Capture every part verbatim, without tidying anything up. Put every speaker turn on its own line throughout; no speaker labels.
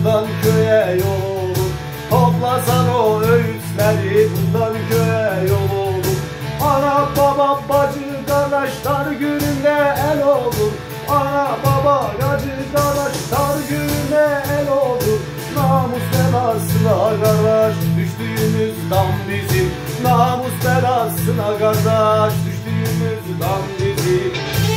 buradan köye yol olur. Toplasan o öğütleri buradan köye yol olur. Ana baba bacı kardeşler gününde el olur. Ana baba bacı kardeşler gününde el olur. Namus belasına kardeş düştüğümüz dam bizim. Namus belasına kardeş düştüğümüz dam bizim.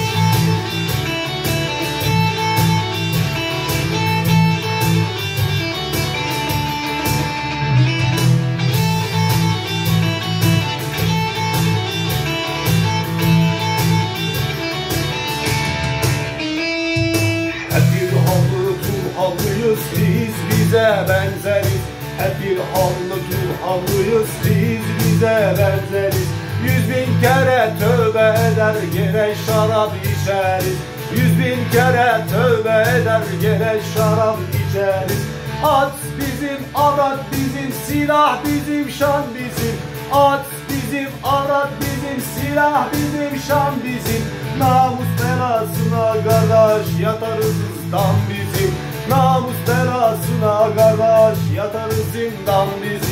Turhallıyız biz bize benzeriz. Hep bir hallı Turhallıyız biz bize benzeriz. Yüz bin kere tövbe eder gene şarap içeriz. Yüz bin kere tövbe eder gene şarap içeriz. At bizim, arat bizim, silah bizim, şan bizim. At bizim, arat bizim, silah bizim, şan bizim. Namus belasına kardeş yatarız zindan bizim. Namus belasına kardeş yatarız zindan bizim.